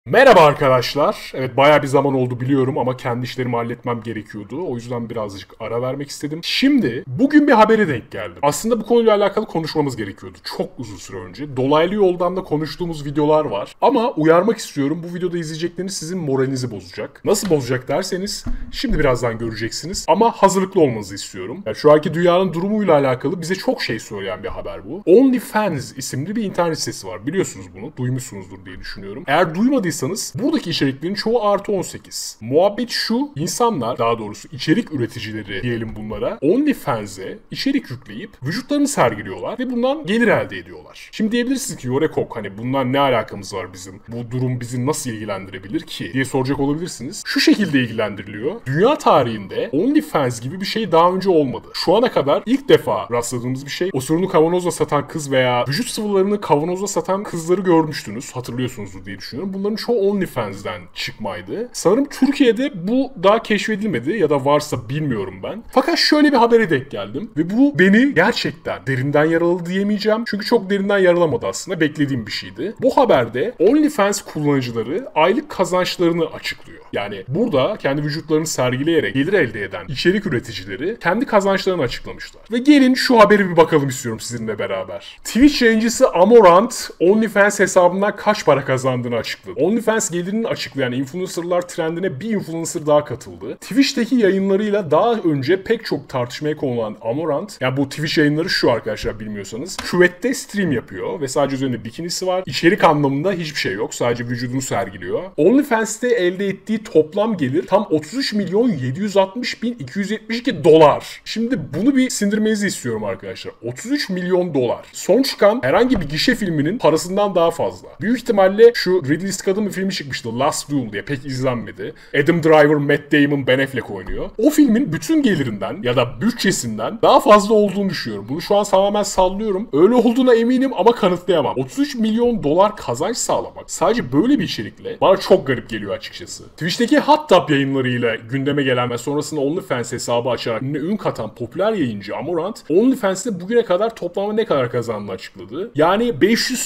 Merhaba arkadaşlar. Evet bayağı bir zaman oldu biliyorum ama kendi işlerimi halletmem gerekiyordu. O yüzden birazcık ara vermek istedim. Şimdi bugün bir habere denk geldim. Aslında bu konuyla alakalı konuşmamız gerekiyordu. Çok uzun süre önce. Dolaylı yoldan da konuştuğumuz videolar var. Ama uyarmak istiyorum. Bu videoda izleyecekleriniz sizin moralinizi bozacak. Nasıl bozacak derseniz şimdi birazdan göreceksiniz. Ama hazırlıklı olmanızı istiyorum. Yani şu anki dünyanın durumuyla alakalı bize çok şey söyleyen bir haber bu. OnlyFans isimli bir internet sitesi var. Biliyorsunuz bunu. Duymuşsunuzdur diye düşünüyorum. Eğer duymadıysanız buradaki içeriklerin çoğu artı 18. Muhabbet şu, insanlar, daha doğrusu içerik üreticileri diyelim bunlara, OnlyFans'e içerik yükleyip vücutlarını sergiliyorlar ve bundan gelir elde ediyorlar. Şimdi diyebilirsiniz ki Yorekok, hani bundan ne alakamız var bizim? Bu durum bizi nasıl ilgilendirebilir ki diye soracak olabilirsiniz. Şu şekilde ilgilendiriliyor. Dünya tarihinde OnlyFans gibi bir şey daha önce olmadı. Şu ana kadar ilk defa rastladığımız bir şey. Osurunu kavanozla satan kız veya vücut sıvılarını kavanozla satan kızları görmüştünüz. Hatırlıyorsunuzdur diye düşünüyorum. Bunların çoğu OnlyFans'den çıkmaydı. Sanırım Türkiye'de bu daha keşfedilmedi ya da varsa bilmiyorum ben. Fakat şöyle bir habere denk geldim ve bu beni gerçekten derinden yaraladı diyemeyeceğim. Çünkü çok derinden yaralamadı aslında. Beklediğim bir şeydi. Bu haberde OnlyFans kullanıcıları aylık kazançlarını açıklıyor. Yani burada kendi vücutlarını sergileyerek gelir elde eden içerik üreticileri kendi kazançlarını açıklamışlar. Ve gelin şu haberi bir bakalım istiyorum sizinle beraber. Twitch yayıncısı Amorant OnlyFans hesabından kaç para kazandığını açıkladı. OnlyFans gelirini açıklayan influencerlar trendine bir influencer daha katıldı. Twitch'teki yayınlarıyla daha önce pek çok tartışmaya konu olan Amorant, yani bu Twitch yayınları şu arkadaşlar bilmiyorsanız, küvette stream yapıyor ve sadece üzerinde bikinisi var. İçerik anlamında hiçbir şey yok. Sadece vücudunu sergiliyor. OnlyFans'te elde ettiği toplam gelir tam 33 milyon 760 bin 272 dolar. Şimdi bunu bir sindirmenizi istiyorum arkadaşlar. 33 milyon dolar. Son çıkan herhangi bir gişe filminin parasından daha fazla. Büyük ihtimalle şu Ridley Scott'ın bir filmi çıkmıştı. Last Duel diye, pek izlenmedi. Adam Driver, Matt Damon, Ben Affleck oynuyor. O filmin bütün gelirinden ya da bütçesinden daha fazla olduğunu düşünüyorum. Bunu şu an tamamen sallıyorum. Öyle olduğuna eminim ama kanıtlayamam. 33 milyon dolar kazanç sağlamak sadece böyle bir içerikle bana çok garip geliyor açıkçası. Twitch'teki Hot Tub yayınlarıyla gündeme gelen ve sonrasında OnlyFans hesabı açarak ün katan popüler yayıncı Amorant, OnlyFans'te bugüne kadar toplamda ne kadar kazandığını açıkladı. Yani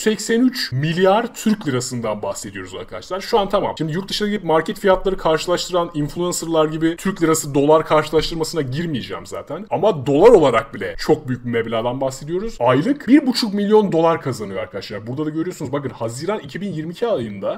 583 milyar Türk lirasından bahsediyoruz arkadaşlar. Şu an tamam. Şimdi yurt dışına gidip market fiyatları karşılaştıran influencerlar gibi Türk lirası dolar karşılaştırmasına girmeyeceğim zaten. Ama dolar olarak bile çok büyük bir meblağdan bahsediyoruz. Aylık 1,5 milyon dolar kazanıyor arkadaşlar. Burada da görüyorsunuz bakın, Haziran 2022 ayında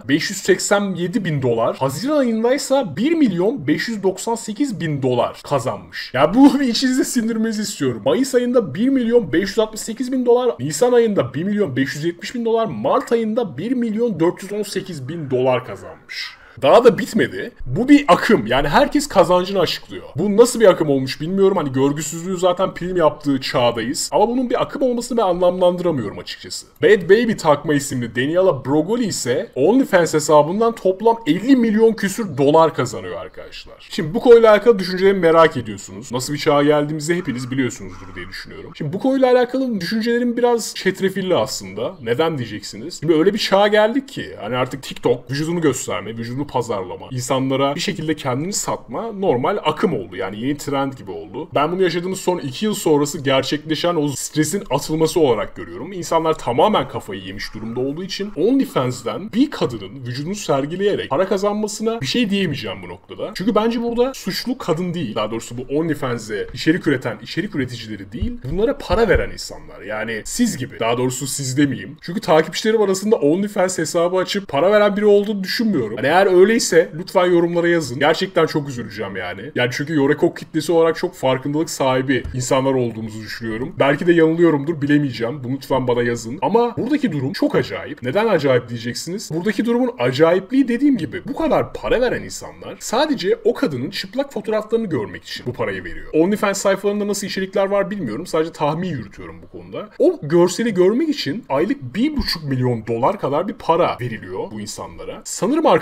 587 bin dolar. Haziran ayındaysa 1 milyon 598 bin dolar kazanmış. Ya bu bir içinizde sindirmenizi istiyorum. Mayıs ayında 1 milyon 568 bin dolar. Nisan ayında 1 milyon 570 bin dolar. Mart ayında 1 milyon 418 bin dolar kazanmış. Daha da bitmedi. Bu bir akım. Yani herkes kazancını açıklıyor. Bu nasıl bir akım olmuş bilmiyorum. Hani görgüsüzlüğü zaten prim yaptığı çağdayız. Ama bunun bir akım olmasını ben anlamlandıramıyorum açıkçası. Bad Baby Takma isimli Daniela Brogoli ise OnlyFans hesabından toplam 50 milyon küsür dolar kazanıyor arkadaşlar. Şimdi bu konuyla alakalı düşüncelerimi merak ediyorsunuz. Nasıl bir çağa geldiğimizi hepiniz biliyorsunuzdur diye düşünüyorum. Şimdi bu konuyla alakalı düşüncelerim biraz çetrefilli aslında. Neden diyeceksiniz? Şimdi öyle bir çağa geldik ki hani artık TikTok vücudunu gösterme, vücudunu pazarlama, insanlara bir şekilde kendini satma normal akım oldu. Yani yeni trend gibi oldu. Ben bunu yaşadığımız son 2 yıl sonrası gerçekleşen o stresin atılması olarak görüyorum. İnsanlar tamamen kafayı yemiş durumda olduğu için OnlyFans'den bir kadının vücudunu sergileyerek para kazanmasına bir şey diyemeyeceğim bu noktada. Çünkü bence burada suçlu kadın değil. Daha doğrusu bu OnlyFans'e içerik üreten içerik üreticileri değil. Bunlara para veren insanlar. Yani siz gibi. Daha doğrusu siz demeyeyim. Çünkü takipçilerim arasında OnlyFans hesabı açıp para veren biri olduğunu düşünmüyorum. Hani eğer öyleyse lütfen yorumlara yazın. Gerçekten çok üzüleceğim yani. Yani çünkü Yorekok kitlesi olarak çok farkındalık sahibi insanlar olduğumuzu düşünüyorum. Belki de yanılıyorumdur, bilemeyeceğim. Bunu lütfen bana yazın. Ama buradaki durum çok acayip. Neden acayip diyeceksiniz? Buradaki durumun acayipliği dediğim gibi bu kadar para veren insanlar sadece o kadının çıplak fotoğraflarını görmek için bu parayı veriyor. OnlyFans sayfalarında nasıl içerikler var bilmiyorum. Sadece tahmin yürütüyorum bu konuda. O görseli görmek için aylık 1,5 milyon dolar kadar bir para veriliyor bu insanlara. Sanırım arkadaşlar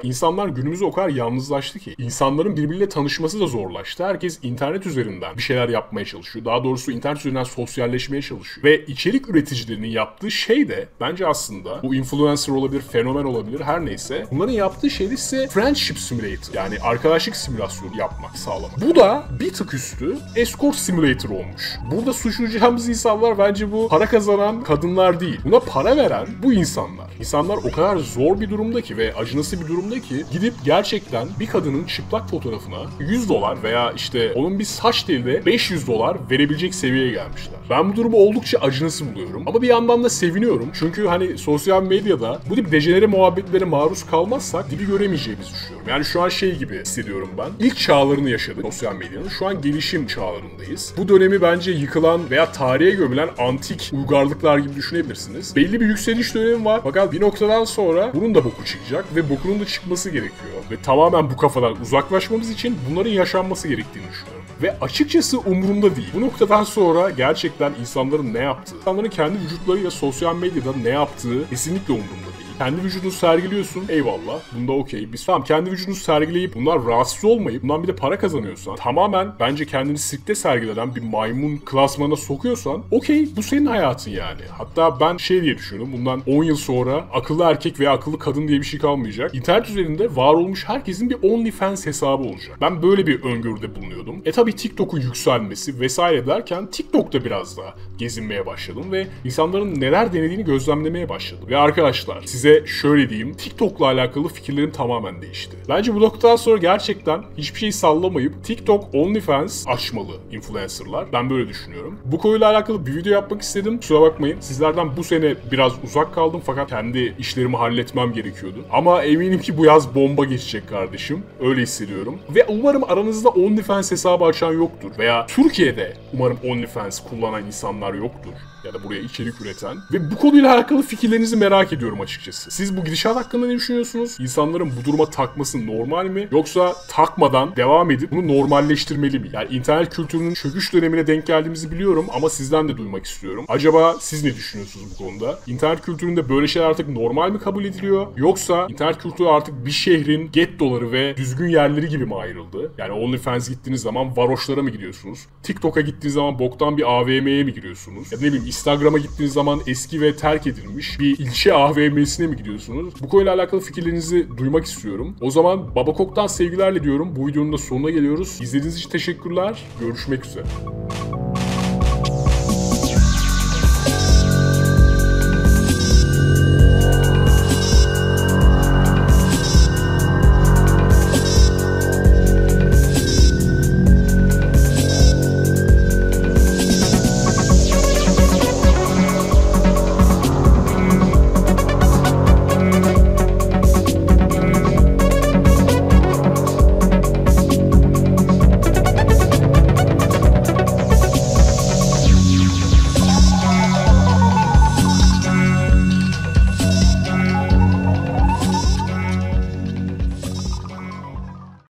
insanlar günümüzde o kadar yalnızlaştı ki insanların birbiriyle tanışması da zorlaştı. Herkes internet üzerinden bir şeyler yapmaya çalışıyor. Daha doğrusu internet üzerinden sosyalleşmeye çalışıyor. Ve içerik üreticilerinin yaptığı şey de bence aslında bu influencer olabilir, fenomen olabilir, her neyse. Bunların yaptığı şey de size friendship simulator, yani arkadaşlık simülasyonu yapmak sağlamak. Bu da bir tık üstü escort simulator olmuş. Burada suçlayacağımız insanlar bence bu para kazanan kadınlar değil. Buna para veren bu insanlar. İnsanlar o kadar zor bir durumda ki ve acınası bir durumda ki gidip gerçekten bir kadının çıplak fotoğrafına $100 veya işte onun bir saç teline $500 verebilecek seviyeye gelmişler. Ben bu durumu oldukça acınası buluyorum. Ama bir yandan da seviniyorum. Çünkü hani sosyal medyada bu tip dejenere muhabbetlere maruz kalmazsak dibi göremeyeceğimizi düşünüyorum. Yani şu an şey gibi hissediyorum ben. İlk çağlarını yaşadık sosyal medyanın. Şu an gelişim çağlarındayız. Bu dönemi bence yıkılan veya tarihe gömülen antik uygarlıklar gibi düşünebilirsiniz. Belli bir yükseliş dönemi var. Fakat bir noktadan sonra bunun da boku çıkacak ve bokunun da çıkması gerekiyor. Ve tamamen bu kafadan uzaklaşmamız için bunların yaşanması gerektiğini düşünüyorum. Ve açıkçası umurumda değil. Bu noktadan sonra gerçekten insanların ne yaptığı, insanların kendi vücutlarıyla sosyal medyada ne yaptığı kesinlikle umurumda değil. Kendi vücudunu sergiliyorsun, eyvallah. Bunda okey. Biz tamam kendi vücudunu sergileyip bunlar rahatsız olmayıp bundan bir de para kazanıyorsan, tamamen bence kendini sirkte sergilenen bir maymun klasmana sokuyorsan okey, bu senin hayatın yani. Hatta ben şey diye düşünüyorum, bundan 10 yıl sonra akıllı erkek veya akıllı kadın diye bir şey kalmayacak. İnternet üzerinde var olmuş herkesin bir OnlyFans hesabı olacak. Ben böyle bir öngörüde bulunuyordum. Tabii TikTok'un yükselmesi vesaire derken TikTok'ta biraz daha gezinmeye başladım ve insanların neler denediğini gözlemlemeye başladım. Ve arkadaşlar size şöyle diyeyim, TikTok'la alakalı fikirlerim tamamen değişti. Bence bu noktadan sonra gerçekten hiçbir şey sallamayıp TikTok, OnlyFans açmalı influencerlar. Ben böyle düşünüyorum. Bu konuyla alakalı bir video yapmak istedim. Kusura bakmayın. Sizlerden bu sene biraz uzak kaldım fakat kendi işlerimi halletmem gerekiyordu. Ama eminim ki bu yaz bomba geçecek kardeşim. Öyle hissediyorum. Ve umarım aranızda OnlyFans hesabı açan yoktur. Veya Türkiye'de umarım OnlyFans kullanan insanlar yoktur. Ya da buraya içerik üreten. Ve bu konuyla alakalı fikirlerinizi merak ediyorum açıkçası. Siz bu gidişat hakkında ne düşünüyorsunuz? İnsanların bu duruma takması normal mi? Yoksa takmadan devam edip bunu normalleştirmeli mi? Yani internet kültürünün çöküş dönemine denk geldiğimizi biliyorum ama sizden de duymak istiyorum. Acaba siz ne düşünüyorsunuz bu konuda? İnternet kültüründe böyle şeyler artık normal mi kabul ediliyor? Yoksa internet kültürü artık bir şehrin gettoları ve düzgün yerleri gibi mi ayrıldı? Yani OnlyFans gittiğiniz zaman varoşlara mı gidiyorsunuz? TikTok'a gittiğiniz zaman boktan bir AVM'ye mi giriyorsunuz? Ya da ne bileyim Instagram'a gittiğiniz zaman eski ve terk edilmiş bir ilçe AVM'sine mi gidiyorsunuz? Bu konuyla alakalı fikirlerinizi duymak istiyorum. O zaman Babakok'tan sevgilerle diyorum. Bu videonun da sonuna geliyoruz. İzlediğiniz için teşekkürler. Görüşmek üzere.